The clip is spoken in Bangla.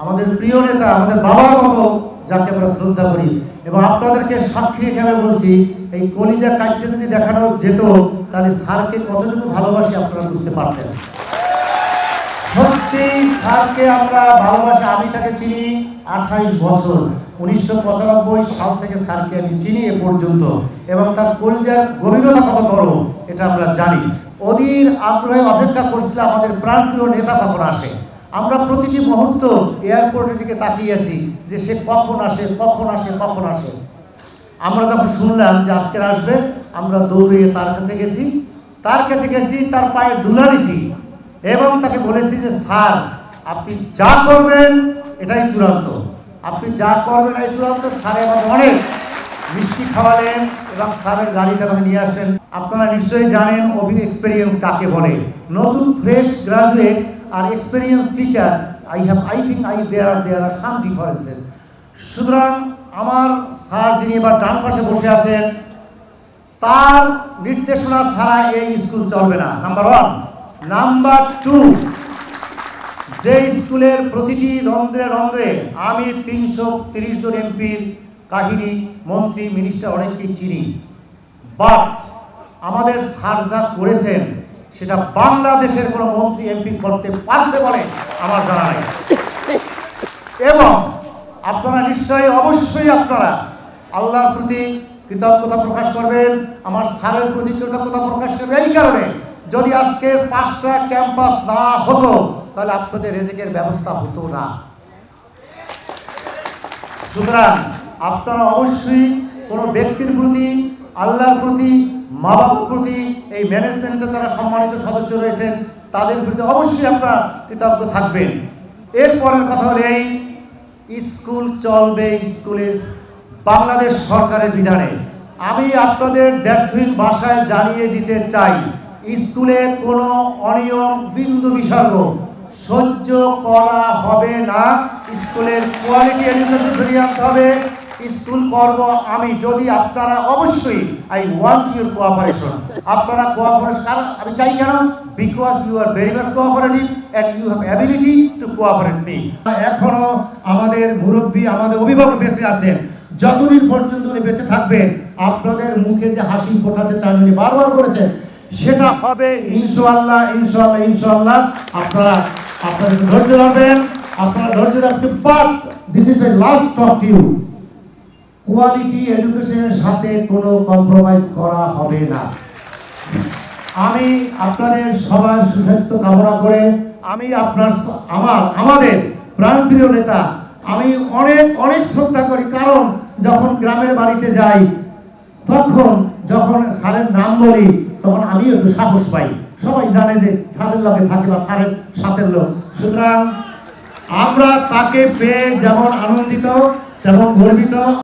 আমাদের প্রিয় নেতা, আমাদের বাবার মতো যাকে আমরা শ্রদ্ধা করি। এবং আপনাদেরকে সাক্ষী রেখে আমি বলছি, এই কলিজা কাটতে যদি দেখানো যেত তাহলে স্যারকে কতটুকু ভালোবাসি আপনারা বুঝতে পারতেন। সত্যি স্যারকে আমরা ভালোবাসি। আমি তাকে চিনি 28 বছর, 1995 সাল থেকে স্যারকে আমি চিনি এ পর্যন্ত, এবং তার কলিজার গভীরতা কত বড় এটা আমরা জানি। অধীর আগ্রহে অপেক্ষা করছিলাম আমাদের প্রাণপ্রিয় নেতা কখন আসে। আমরা প্রতিটি মুহূর্ত এয়ারপোর্টের দিকে তাকিয়ে আছি যে সে কখন আসে, কখন আসে, কখন আসে। আমরা যখন শুনলাম যে আজকের আসবে, আমরা দৌড়ে তার কাছে গেছি, তার পায়ে ধুলা দিছি এবং তাকে বলেছি যে স্যার আপনি যা করবেন এটাই চূড়ান্ত, আপনি যা করবেন এই চূড়ান্ত। স্যার আমাদের অনেক মিষ্টি খাওয়ালেন এবং স্যারের গাড়িতে আমাকে নিয়ে আসলেন। আপনারা নিশ্চয়ই জানেন এক্সপেরিয়েন্স কাকে বলে। নতুন ফ্রেশ গ্রাজুয়েট আর experience teacher, I think there are some differences. সুতরাং আমার স্যার যিনি এবার ডান পাশে বসে আছেন, তার নির্দেশনা ছাড়া এই স্কুল চলবে না, নাম্বার 1। নাম্বার 2, যে স্কুলের প্রতিটি রন্ধ্রে রন্ধ্রে আমি 330 জন এমপির কাহিনী, মন্ত্রী, মিনিস্টার অনেককেই চিনি, বাট আমাদের স্যার যা করেছেন সেটা বাংলাদেশের কোনো মন্ত্রী এমপি করতে পারছে বলে আমার জানা নাই। এবং আপনারা নিশ্চয়ই অবশ্যই আপনারা আল্লাহর প্রতি কৃতজ্ঞতা প্রকাশ করবেন, আমার স্যারের প্রতি কৃতজ্ঞতা প্রকাশ করবেন। এই কারণে যদি আজকের 5টা ক্যাম্পাস না হতো তাহলে আপনাদের রেজেকের ব্যবস্থা হতো না। সুতরাং আপনারা অবশ্যই কোনো ব্যক্তির প্রতি, আল্লাহর প্রতি, মা বাবার প্রতি, এই ম্যানেজমেন্টে যারা সম্মানিত সদস্য রয়েছেন তাদের প্রতি অবশ্যই আপনারা কৃতজ্ঞ থাকবেন। এরপরের কথা হলো এই স্কুল চলবে স্কুলের বাংলাদেশ সরকারের বিধানে। আমি আপনাদের দ্ব্যর্থহীন ভাষায় জানিয়ে দিতে চাই, স্কুলে কোনো অনিয়ম, বিন্দু বিসর্গ সহ্য করা হবে না। স্কুলের কোয়ালিটি এডুকেশন ফিরিয়ে আনতে হবে। স্কুল করব আমি, যদি আপনারা অবশ্যই, আই ওয়ান্ট ইউর কোঅপারেশন। আপনারা কোঅপারেশন, কারণ আমি চাই কেন, because you are very much cooperative and you have ability to cooperate me. এখনো আমাদের মুরব্বী, আমাদের অভিভাবক বেঁচে আছেন, যতদিন পর্যন্ত উনি বেঁচে থাকবেন আপনাদের মুখে যে হাসি ফোটাতে চান উনি বারবার করেছেন, সেটা হবে ইনশাআল্লাহ, ইনশাআল্লাহ, ইনশাআল্লাহ। আপনারা আপনাদের ধৈর্য রাখবেন, আপনারা ধৈর্য রাখতে। But this is a last talk to you, quality এডুকেশনের সাথে কোনো কম্প্রোমাইজ করা হবে না। আমি আপনাদের সবার সুস্বাস্থ্য কামনা করে আমি আমাদের প্রাণপ্রিয় নেতা আমি অনেক অনেক শ্রদ্ধা করি। কারণ যখন গ্রামের বাড়িতে যাই, তখন যখন স্যারের নাম বলি তখন আমি একটু সাহস পাই। সবাই জানে যে স্যারের লগে থাকে বা স্যারের সাথের লোক। সুতরাং আমরা তাকে পেয়ে যেমন আনন্দিত তেমন গর্বিত।